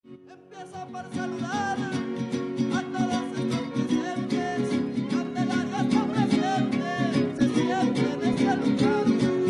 Empiezo por saludar a todos estos presentes, Candelaria está presente, se siente en este lugar.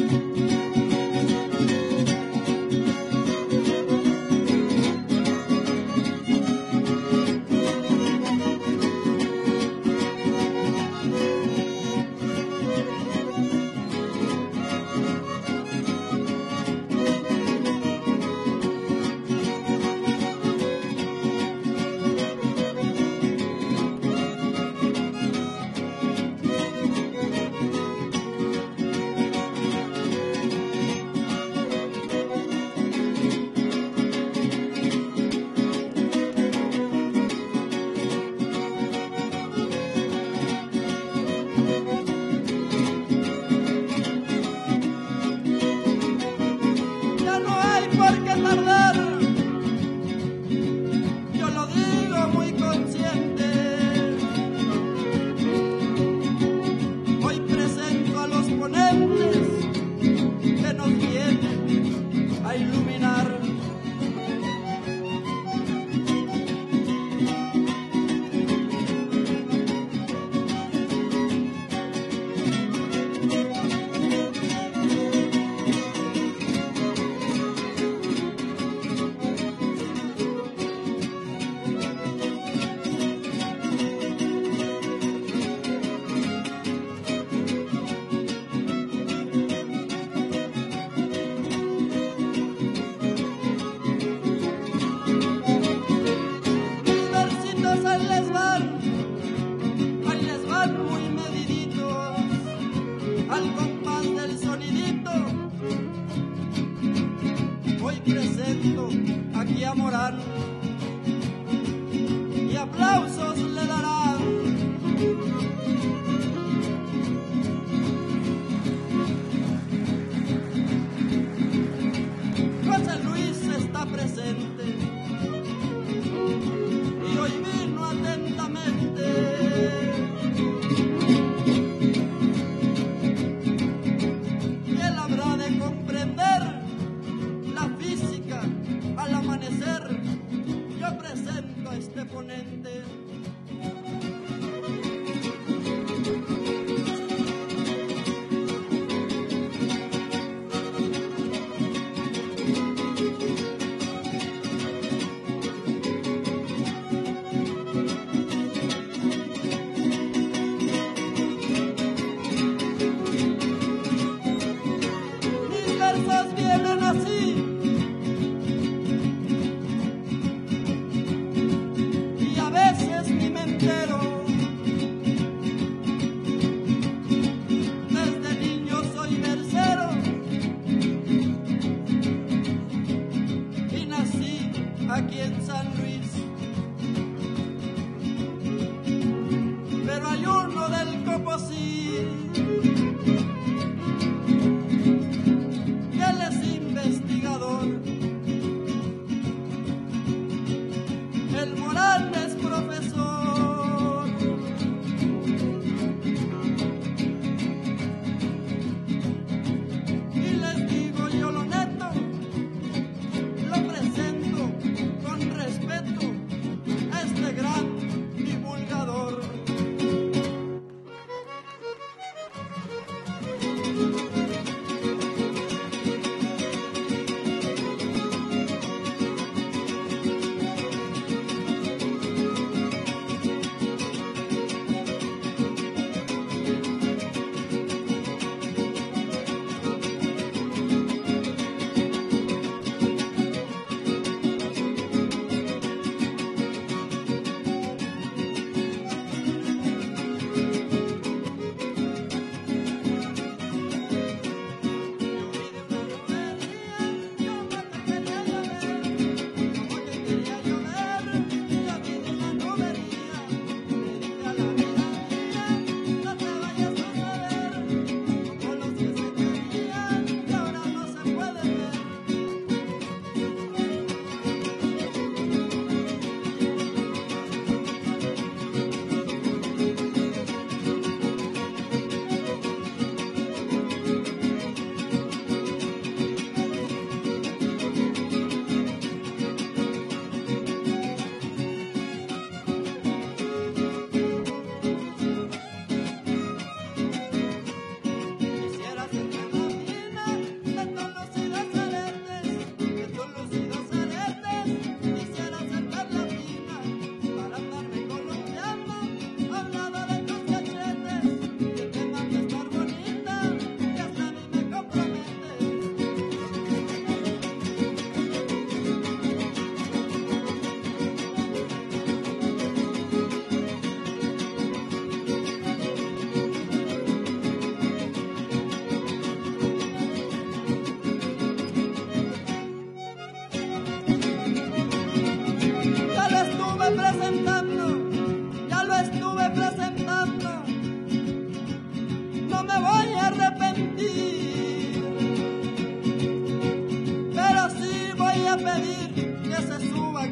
Ya no hay por qué tardar, yo lo digo muy consciente. Hoy presento a los ponentes que nos vienen a iluminar. Mis versitos ahí les van muy mediditos, al compás del sonidito. Hoy presento aquí a Morán y aplausos le darán. José Luis está presente y hoy vino atentamente. Y él habrá de comprender la física al amanecer. Yo presento a este ponente. Mis versos vienen así y a veces ni me entero. Desde niño soy versero y nací aquí en San Luis. Pero hay uno del Coposí que él es investigador. El Morán es profesor. Y les digo yo lo neto, lo presento con respeto a este gran divulgador.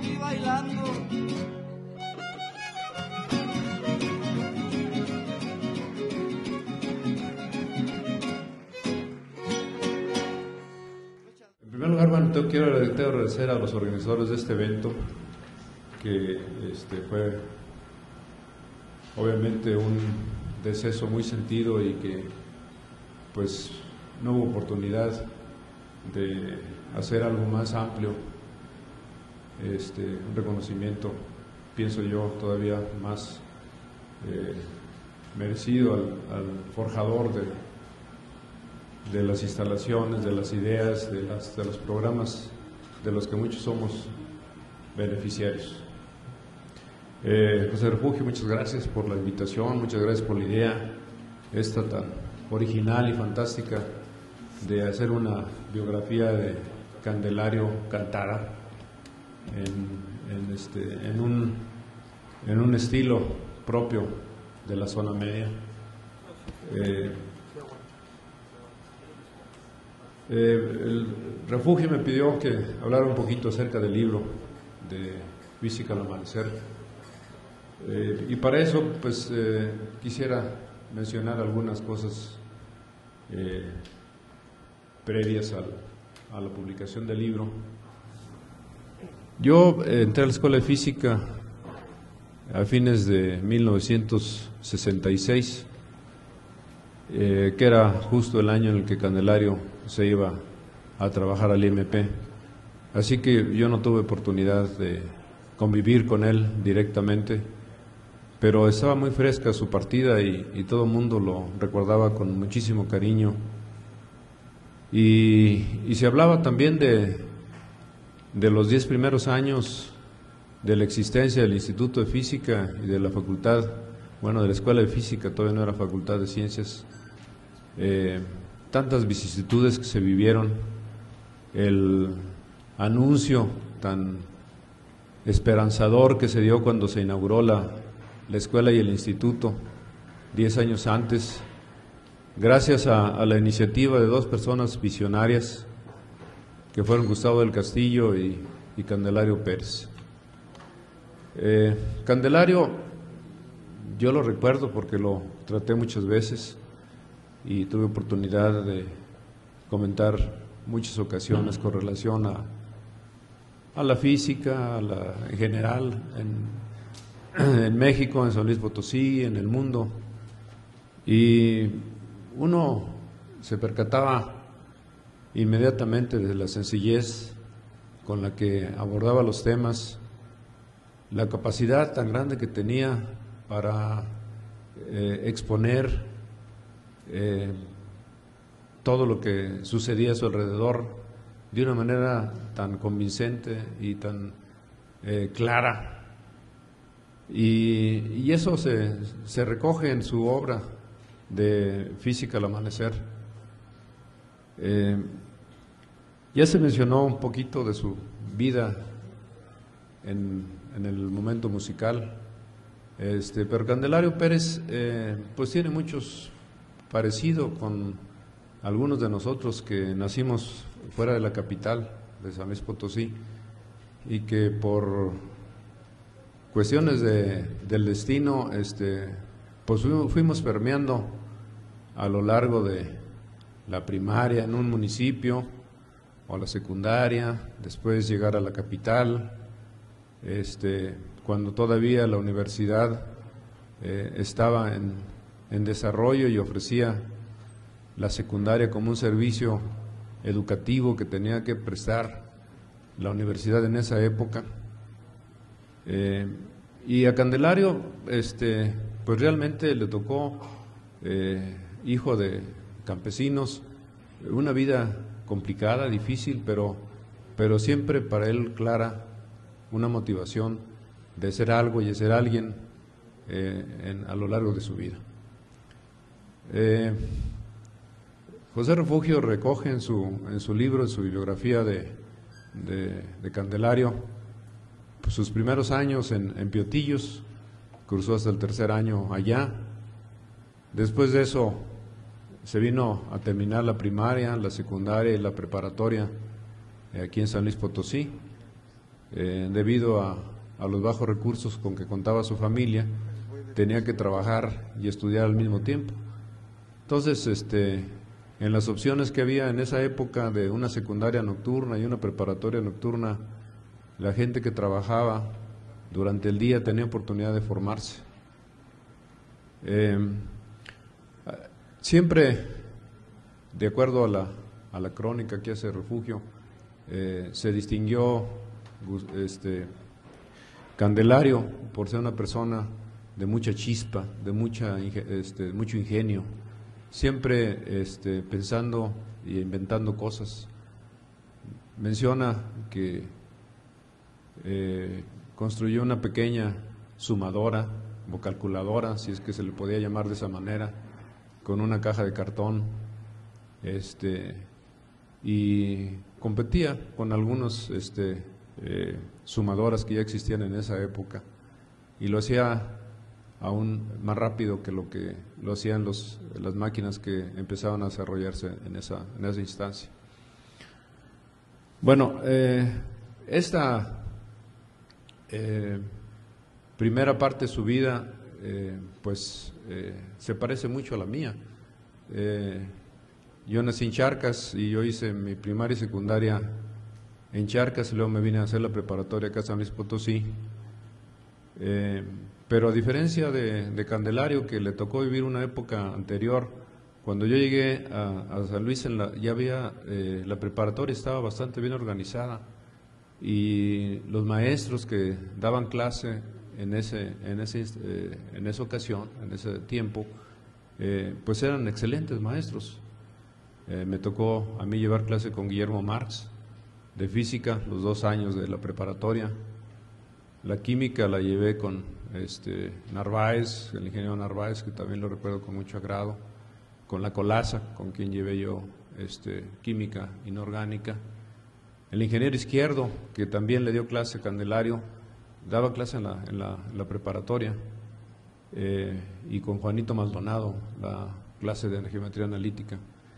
aquí bailando. En primer lugar, bueno, quiero agradecer a los organizadores de este evento, que fue obviamente un deceso muy sentido y que pues no hubo oportunidad de hacer algo más amplio, un reconocimiento, pienso yo, todavía más merecido al forjador de las instalaciones, de las ideas, de los programas de los que muchos somos beneficiarios. José Refugio, muchas gracias por la invitación, muchas gracias por la idea esta tan original y fantástica de hacer una biografía de Candelario Cantara en un estilo propio de la zona media. El Refugio me pidió que hablara un poquito acerca del libro de Física al Amanecer, y para eso pues quisiera mencionar algunas cosas previas a la publicación del libro. Yo entré a la Escuela de Física a fines de 1966, que era justo el año en el que Candelario se iba a trabajar al IMP. Así que yo no tuve oportunidad de convivir con él directamente, pero estaba muy fresca su partida y todo el mundo lo recordaba con muchísimo cariño. Y se hablaba también de los 10 primeros años de la existencia del Instituto de Física y de la facultad, bueno, de la Escuela de Física, todavía no era Facultad de Ciencias, tantas vicisitudes que se vivieron, el anuncio tan esperanzador que se dio cuando se inauguró la escuela y el instituto 10 años antes, gracias a la iniciativa de dos personas visionarias que fueron Gustavo del Castillo y Candelario Pérez. Candelario, yo lo recuerdo porque lo traté muchas veces y tuve oportunidad de comentar muchas ocasiones con relación a la física, en general, en México, en San Luis Potosí, en el mundo. Y uno se percataba inmediatamente de la sencillez con la que abordaba los temas, la capacidad tan grande que tenía para exponer todo lo que sucedía a su alrededor de una manera tan convincente y tan clara. Y eso se recoge en su obra de Física al Amanecer. Ya se mencionó un poquito de su vida en el momento musical, pero Candelario Pérez pues tiene muchos parecido con algunos de nosotros que nacimos fuera de la capital de San Luis Potosí y que por cuestiones del destino pues fuimos permeando a lo largo de la primaria en un municipio o la secundaria, después llegar a la capital, cuando todavía la universidad estaba en desarrollo y ofrecía la secundaria como un servicio educativo que tenía que prestar la universidad en esa época. Y a Candelario pues realmente le tocó, hijo de campesinos, una vida complicada, difícil, pero siempre para él clara una motivación de ser algo y de ser alguien a lo largo de su vida. José Refugio recoge en su libro, en su bibliografía de Candelario, pues sus primeros años en Piotillos, cursó hasta el tercer año allá. Después de eso se vino a terminar la primaria, la secundaria y la preparatoria aquí en San Luis Potosí. debido a los bajos recursos con que contaba su familia, tenía que trabajar y estudiar al mismo tiempo. Entonces, en las opciones que había en esa época de una secundaria nocturna y una preparatoria nocturna, la gente que trabajaba durante el día tenía oportunidad de formarse. Siempre, de acuerdo a la crónica que hace Refugio, se distinguió Candelario por ser una persona de mucha chispa, de mucho ingenio, siempre pensando y inventando cosas. Menciona que construyó una pequeña sumadora o calculadora, si es que se le podía llamar de esa manera, con una caja de cartón, y competía con algunos sumadoras que ya existían en esa época, y lo hacía aún más rápido que lo hacían las máquinas que empezaban a desarrollarse en esa instancia. Bueno, esta primera parte de su vida se parece mucho a la mía. Yo nací en Charcas y yo hice mi primaria y secundaria en Charcas, y luego me vine a hacer la preparatoria acá en San Luis Potosí. Pero a diferencia de Candelario, que le tocó vivir una época anterior, cuando yo llegué a San Luis, ya había, la preparatoria estaba bastante bien organizada, y los maestros que daban clase en esa ocasión, en ese tiempo, pues eran excelentes maestros. Me tocó a mí llevar clase con Guillermo Marx de física los 2 años de la preparatoria. La química la llevé con Narváez, el ingeniero Narváez, que también lo recuerdo con mucho agrado, con la Colaza, con quien llevé yo química inorgánica. El ingeniero Izquierdo, que también le dio clase a Candelario, daba clase en la preparatoria, y con Juanito Maldonado, la clase de geometría analítica.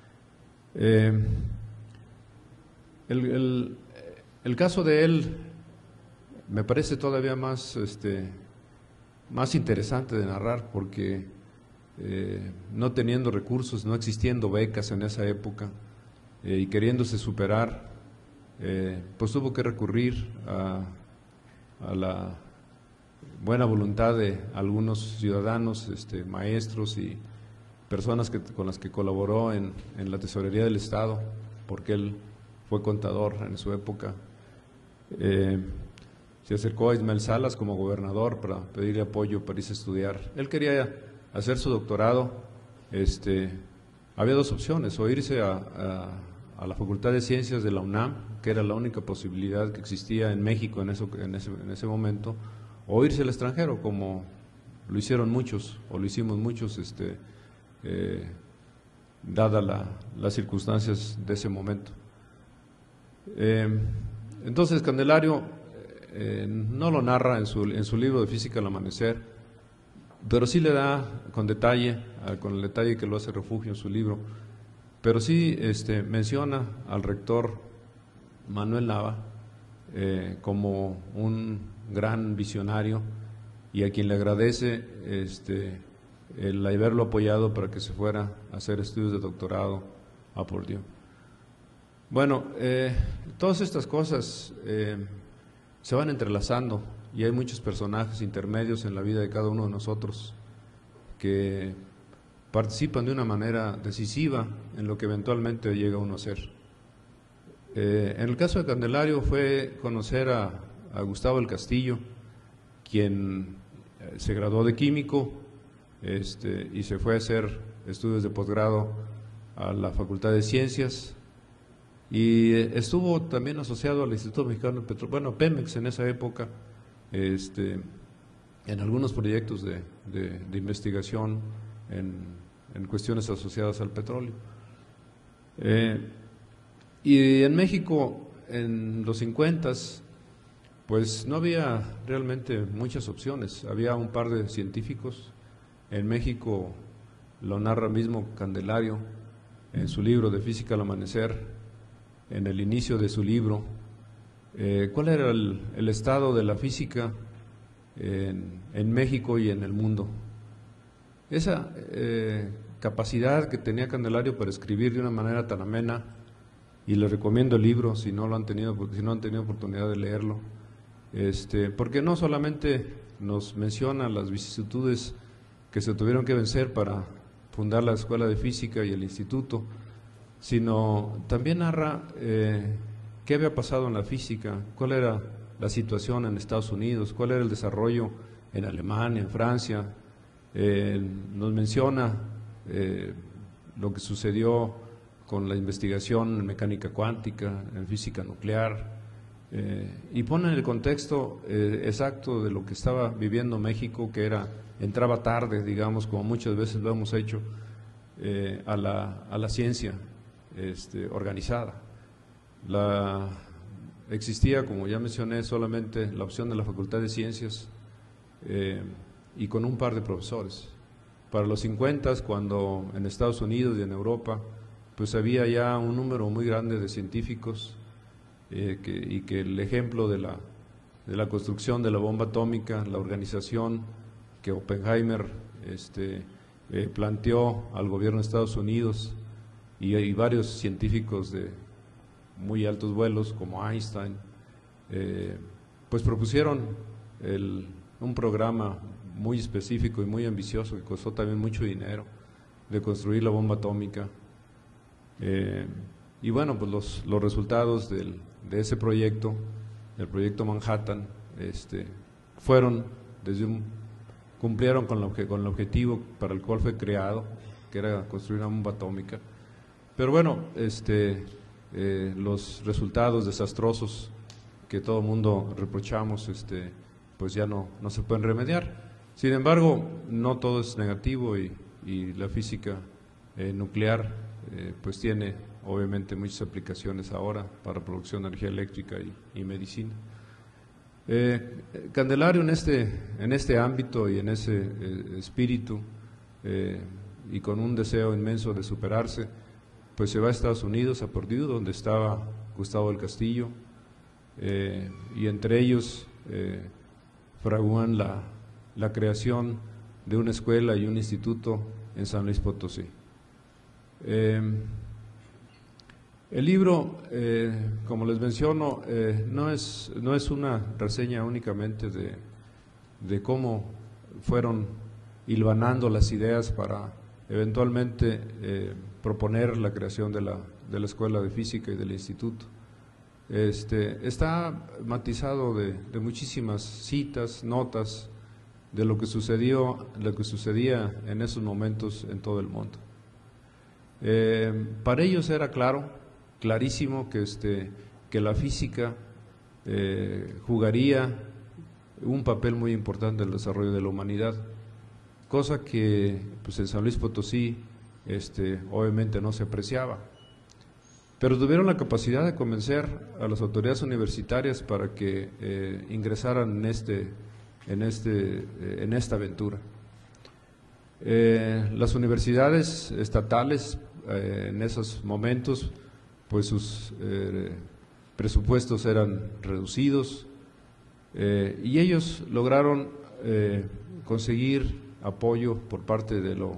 El caso de él me parece todavía más interesante de narrar, porque no teniendo recursos, no existiendo becas en esa época, y queriéndose superar, pues tuvo que recurrir a la buena voluntad de algunos ciudadanos, maestros y personas con las que colaboró en la tesorería del Estado, porque él fue contador en su época. Se acercó a Ismael Salas como gobernador para pedirle apoyo para irse a estudiar. Él quería hacer su doctorado. Había 2 opciones: o irse a la Facultad de Ciencias de la UNAM, que era la única posibilidad que existía en México en ese momento, o irse al extranjero, como lo hicieron muchos, o lo hicimos muchos, dadas las circunstancias de ese momento. Entonces Candelario no lo narra en su libro de Física al Amanecer, pero sí le da con detalle, con el detalle que lo hace Refugio en su libro, pero sí menciona al rector Manuel Nava como un gran visionario, y a quien le agradece el haberlo apoyado para que se fuera a hacer estudios de doctorado a Purdue. Bueno, todas estas cosas se van entrelazando, y hay muchos personajes intermedios en la vida de cada uno de nosotros que participan de una manera decisiva en lo que eventualmente llega uno a ser. En el caso de Candelario fue conocer a Gustavo del Castillo, quien se graduó de químico y se fue a hacer estudios de posgrado a la Facultad de Ciencias, y estuvo también asociado al Instituto Mexicano de Petróleo, bueno, Pemex en esa época, en algunos proyectos de investigación en cuestiones asociadas al petróleo. Y en México, en los 50s, pues no había realmente muchas opciones. Había un par de científicos. En México lo narra mismo Candelario en su libro de Física al Amanecer, en el inicio de su libro. cuál era el estado de la física en México y en el mundo. Esa capacidad que tenía Candelario para escribir de una manera tan amena, y les recomiendo el libro si no han tenido oportunidad de leerlo, porque no solamente nos menciona las vicisitudes que se tuvieron que vencer para fundar la Escuela de Física y el Instituto, sino también narra qué había pasado en la física, cuál era la situación en Estados Unidos, cuál era el desarrollo en Alemania, en Francia. Nos menciona lo que sucedió con la investigación en mecánica cuántica, en física nuclear, y pone en el contexto exacto de lo que estaba viviendo México, que entraba tarde, digamos, como muchas veces lo hemos hecho, a la ciencia organizada. Existía, como ya mencioné, solamente la opción de la Facultad de Ciencias y con un par de profesores. Para los 50, cuando en Estados Unidos y en Europa, pues había ya un número muy grande de científicos y que el ejemplo de la construcción de la bomba atómica, la organización que Oppenheimer planteó al gobierno de Estados Unidos y varios científicos de muy altos vuelos como Einstein, pues propusieron un programa muy específico y muy ambicioso que costó también mucho dinero, de construir la bomba atómica. Y bueno, pues los resultados de ese proyecto, del proyecto Manhattan, cumplieron con el objetivo para el cual fue creado, que era construir una bomba atómica. Pero bueno, los resultados desastrosos que todo el mundo reprochamos, pues ya no se pueden remediar. Sin embargo, no todo es negativo y la física nuclear pues tiene obviamente muchas aplicaciones ahora para producción de energía eléctrica y medicina. Candelario en este ámbito y en ese espíritu y con un deseo inmenso de superarse, pues se va a Estados Unidos, a Purdue, donde estaba Gustavo del Castillo, y entre ellos fragúan la creación de una escuela y un instituto en San Luis Potosí. El libro, como les menciono, no es una reseña únicamente de cómo fueron hilvanando las ideas para eventualmente proponer la creación de la Escuela de Física y del Instituto. Está matizado de muchísimas citas, notas de lo que sucedía en esos momentos en todo el mundo. Para ellos era clarísimo que la física jugaría un papel muy importante en el desarrollo de la humanidad, cosa que pues en San Luis Potosí obviamente no se apreciaba. Pero tuvieron la capacidad de convencer a las autoridades universitarias para que ingresaran en esta aventura. Las universidades estatales en esos momentos, pues sus presupuestos eran reducidos y ellos lograron conseguir apoyo por parte de lo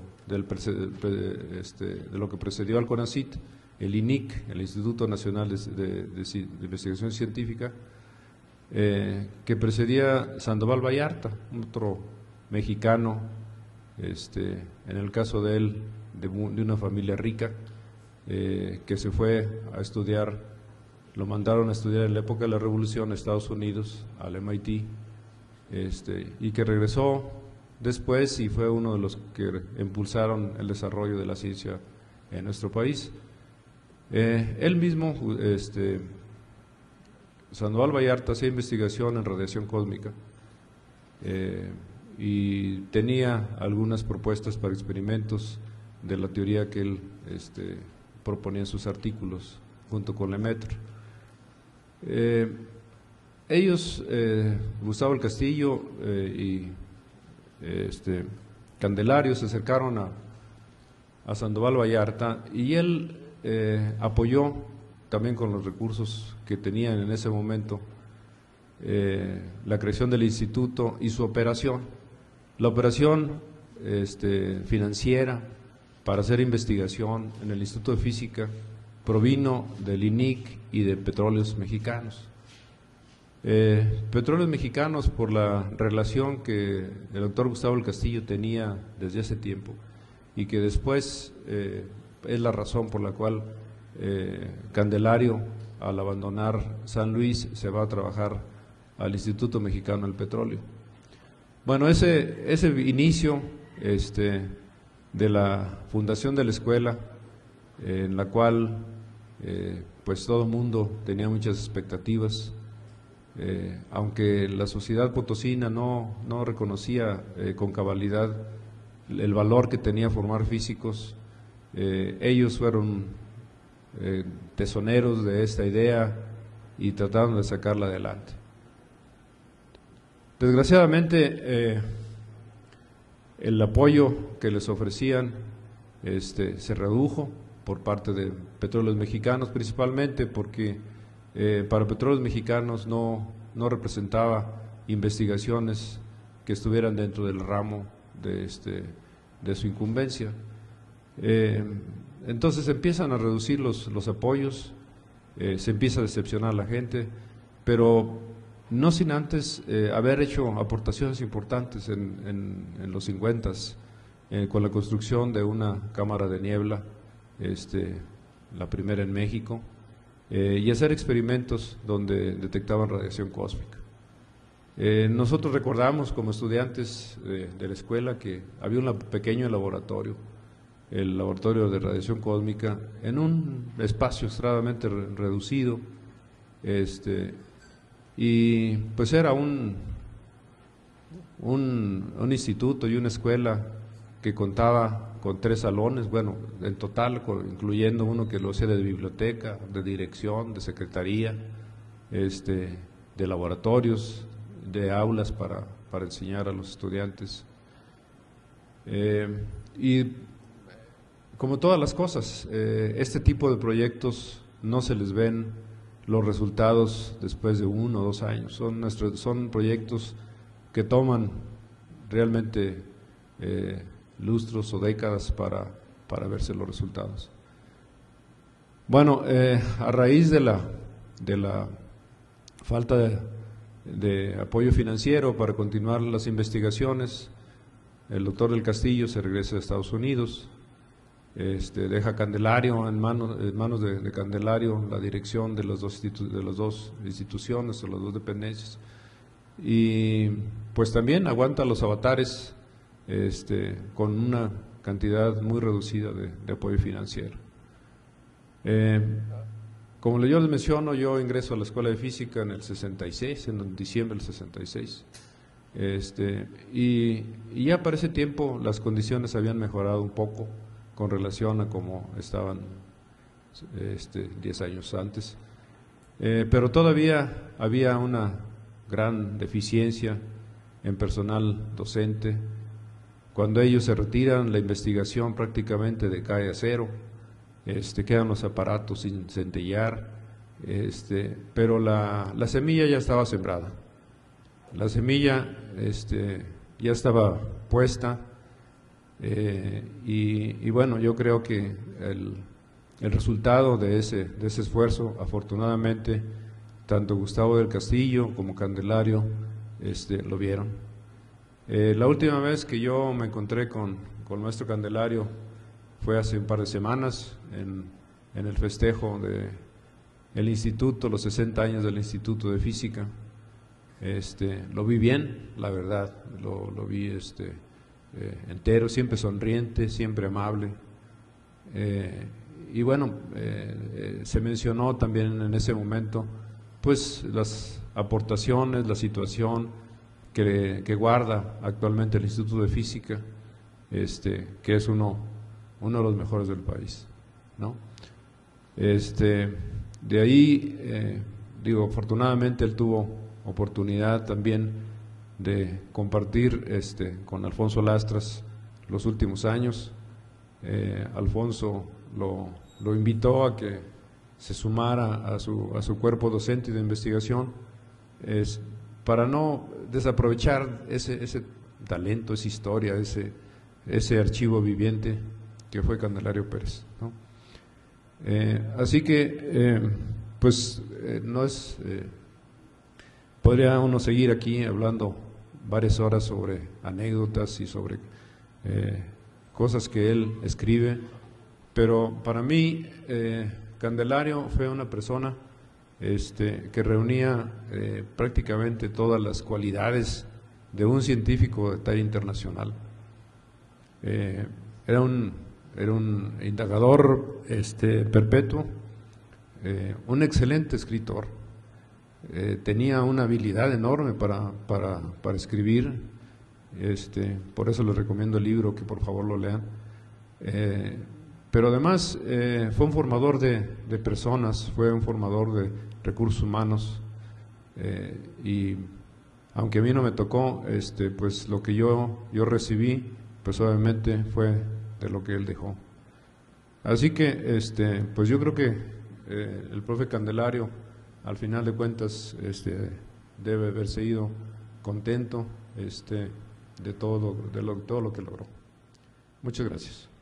que precedió al CONACYT, el INIC, el Instituto Nacional de Investigación Científica, que precedía Sandoval Vallarta, otro mexicano, en el caso de él, de una familia rica, que se fue a estudiar, lo mandaron a estudiar en la época de la Revolución a Estados Unidos, al MIT, y que regresó después y fue uno de los que impulsaron el desarrollo de la ciencia en nuestro país. Él mismo, Sandoval Vallarta, hacía investigación en radiación cósmica y tenía algunas propuestas para experimentos de la teoría que él proponía en sus artículos junto con Lemaitre. Ellos, Gustavo del Castillo y Candelario, se acercaron a Sandoval Vallarta y él apoyó también con los recursos que tenían en ese momento la creación del instituto y su operación. La operación financiera para hacer investigación en el Instituto de Física provino del INIC y de Petróleos Mexicanos. Petróleos Mexicanos, por la relación que el doctor Gustavo del Castillo tenía desde hace tiempo y que después es la razón por la cual Candelario, al abandonar San Luis, se va a trabajar al Instituto Mexicano del Petróleo. Bueno, ese inicio de la fundación de la escuela, en la cual pues todo el mundo tenía muchas expectativas, aunque la sociedad potosina no reconocía con cabalidad el valor que tenía formar físicos, ellos fueron tesoneros de esta idea y trataron de sacarla adelante. Desgraciadamente, el apoyo que les ofrecían se redujo por parte de Petróleos Mexicanos, principalmente porque para Petróleos Mexicanos no representaba investigaciones que estuvieran dentro del ramo de su incumbencia. Entonces empiezan a reducir los apoyos, se empieza a decepcionar a la gente, pero no sin antes haber hecho aportaciones importantes en los 50s, con la construcción de una cámara de niebla, la primera en México, y hacer experimentos donde detectaban radiación cósmica. Nosotros recordamos como estudiantes de la escuela que había un pequeño laboratorio, el laboratorio de radiación cósmica, en un espacio extremadamente reducido, y pues era un instituto y una escuela que contaba con 3 salones, bueno, en total, incluyendo uno que lo hacía de biblioteca, de dirección, de secretaría, de laboratorios, de aulas para enseñar a los estudiantes. Y como todas las cosas, este tipo de proyectos no se les ven los resultados después de 1 o 2 años. Son proyectos que toman realmente lustros o décadas para verse los resultados. Bueno, a raíz de la falta de apoyo financiero para continuar las investigaciones, el doctor del Castillo se regresa a Estados Unidos, deja Candelario en manos de Candelario la dirección de las dos instituciones o las 2 dependencias, y pues también aguanta los avatares con una cantidad muy reducida de apoyo financiero. Como yo les menciono, yo ingreso a la Escuela de Física en el 66, en diciembre del 66, y ya para ese tiempo las condiciones habían mejorado un poco con relación a cómo estaban 10 años antes, pero todavía había una gran deficiencia en personal docente. Cuando ellos se retiran, la investigación prácticamente decae a cero, quedan los aparatos sin centellar, pero la semilla ya estaba sembrada, la semilla ya estaba puesta, y bueno, yo creo que el resultado de ese esfuerzo, afortunadamente, tanto Gustavo del Castillo como Candelario lo vieron. La última vez que yo me encontré con el maestro Candelario fue hace un par de semanas en el festejo del instituto, los 60 años del Instituto de Física. Lo vi bien, la verdad, lo vi entero, siempre sonriente, siempre amable, y bueno, se mencionó también en ese momento pues las aportaciones, la situación que guarda actualmente el Instituto de Física, que es uno de los mejores del país, ¿no? De ahí, digo, afortunadamente él tuvo oportunidad también de compartir con Alfonso Lastras los últimos años. Alfonso lo invitó a que se sumara a su cuerpo docente de investigación, para no desaprovechar ese talento, esa historia, ese archivo viviente que fue Candelario Pérez, ¿no? Así que, pues, no es, podría uno seguir aquí hablando varias horas sobre anécdotas y sobre cosas que él escribe, pero para mí Candelario fue una persona que reunía prácticamente todas las cualidades de un científico de talla internacional. Era un indagador perpetuo, un excelente escritor, tenía una habilidad enorme para escribir, por eso les recomiendo el libro, que por favor lo lean. Pero además fue un formador de personas, fue un formador de recursos humanos, y aunque a mí no me tocó, pues lo que yo recibí, pues obviamente fue de lo que él dejó. Así que pues yo creo que el profe Candelario, al final de cuentas, debe haberse ido contento de todo lo que logró. Muchas gracias.